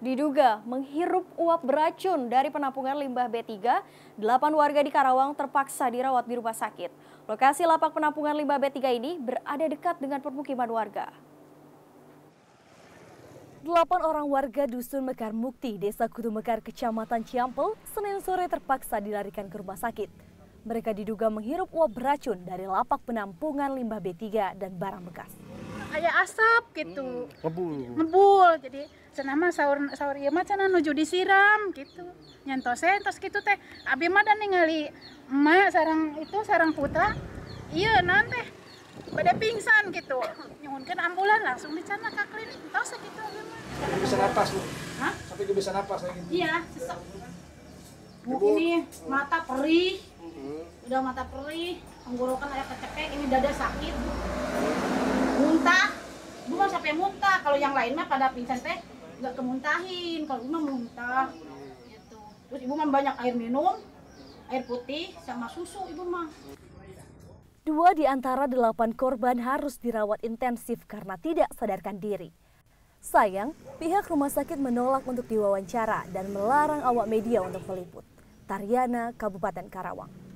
Diduga menghirup uap beracun dari penampungan limbah B3, 8 warga di Karawang terpaksa dirawat di rumah sakit. Lokasi lapak penampungan limbah B3 ini berada dekat dengan permukiman warga. 8 orang warga Dusun Mekar Mukti, Desa Kutu Mekar, Kecamatan Ciampel, Senin sore terpaksa dilarikan ke rumah sakit. Mereka diduga menghirup uap beracun dari lapak penampungan limbah B3 dan barang bekas. Kayak asap gitu, ngebul. Jadi senama sahur ieu mah cenah nuju disiram gitu. Nyentos gitu teh. Abi mah dan ningali emak sarang putra. Ieu naon teh? Bade pingsan gitu. Nyuhunkeun ambulan langsung dicana ka klinik. Tos gitu abi mah. Bisa napas, Bu. Hah? Sampai ke bisa napas kayak gitu. Iya, sesek. Bu, ini mata perih. Udah mata perih, tenggorokan aya kecekek, ini dada sakit. Muntah, ibu mah sampai muntah. Kalau yang lain mah pada pingsan teh nggak kemuntahin, kalau ibu mah muntah gitu. Terus ibu mah banyak air minum, air putih sama susu ibu mah. 2 di antara 8 korban harus dirawat intensif karena tidak sadarkan diri. Sayang, pihak rumah sakit menolak untuk diwawancara dan melarang awak media untuk meliput. Tariana, Kabupaten Karawang.